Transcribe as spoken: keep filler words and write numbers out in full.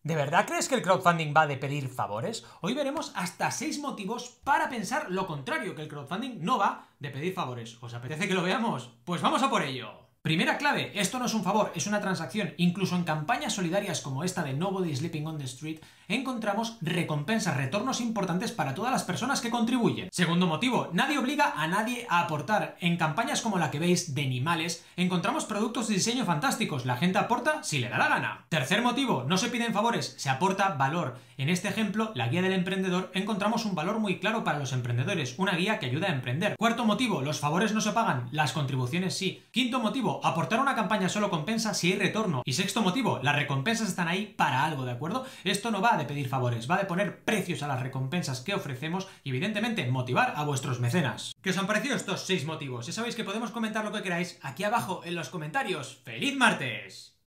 ¿De verdad crees que el crowdfunding va de pedir favores? Hoy veremos hasta seis motivos para pensar lo contrario, que el crowdfunding no va de pedir favores. ¿Os apetece que lo veamos? Pues vamos a por ello. Primera clave, esto no es un favor, es una transacción. Incluso en campañas solidarias como esta de Nobody Sleeping on the Street, encontramos recompensas, retornos importantes para todas las personas que contribuyen. Segundo motivo, nadie obliga a nadie a aportar. En campañas como la que veis de animales, encontramos productos de diseño fantásticos. La gente aporta si le da la gana. Tercer motivo, no se piden favores, se aporta valor. En este ejemplo, la guía del emprendedor, encontramos un valor muy claro para los emprendedores, una guía que ayuda a emprender. Cuarto motivo, los favores no se pagan, las contribuciones sí. Quinto motivo, aportar una campaña solo compensa si hay retorno. Y sexto motivo, las recompensas están ahí para algo, ¿de acuerdo? Esto no va de pedir favores, va de poner precios a las recompensas que ofrecemos y evidentemente motivar a vuestros mecenas. ¿Qué os han parecido estos seis motivos? Ya sabéis que podemos comentar lo que queráis aquí abajo en los comentarios. ¡Feliz martes!